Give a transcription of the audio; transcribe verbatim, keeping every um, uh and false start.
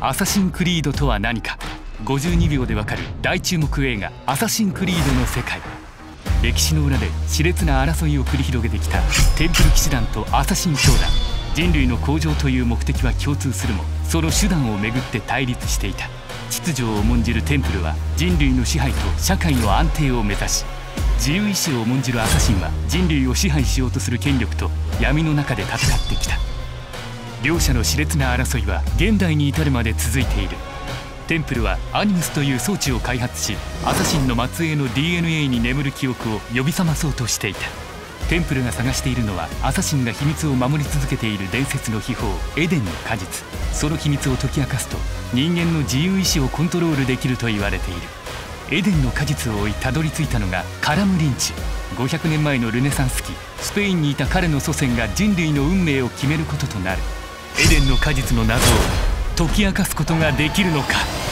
アサシンクリードとは何か、ごじゅうにびょうでわかる大注目映画「アサシンクリード」の世界。歴史の裏で熾烈な争いを繰り広げてきたテンプル騎士団とアサシン教団。人類の向上という目的は共通するも、その手段をめぐって対立していた。秩序を重んじるテンプルは人類の支配と社会の安定を目指し、自由意志を重んじるアサシンは人類を支配しようとする権力と闇の中で戦ってきた。両者の熾烈な争いは現代に至るまで続いている。テンプルはアニムスという装置を開発し、アサシンの末裔の ディーエヌエー に眠る記憶を呼び覚まそうとしていた。テンプルが探しているのは、アサシンが秘密を守り続けている伝説の秘宝エデンの果実。その秘密を解き明かすと、人間の自由意志をコントロールできると言われている。エデンの果実を追いたどり着いたのがカラムリンチ。ごひゃくねんまえのルネサンス期、スペインにいた彼の祖先が人類の運命を決めることとなる。エデンの果実の謎を解き明かすことができるのか。